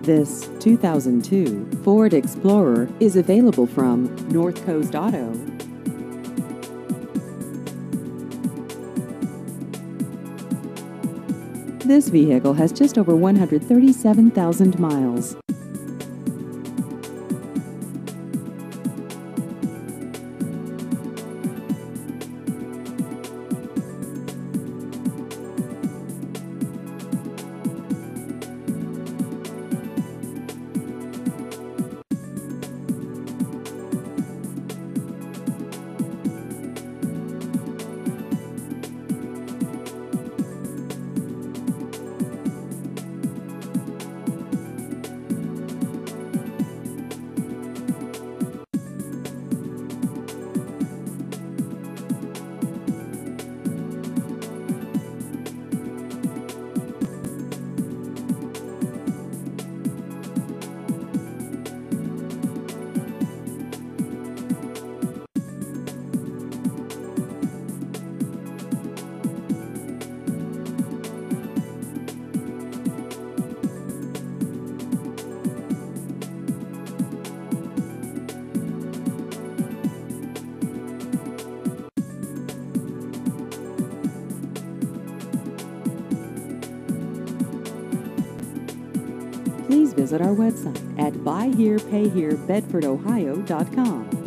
This 2002 Ford Explorer is available from North Coast Auto. This vehicle has just over 137,000 miles. Please visit our website at buyherepayherebedfordohio.com.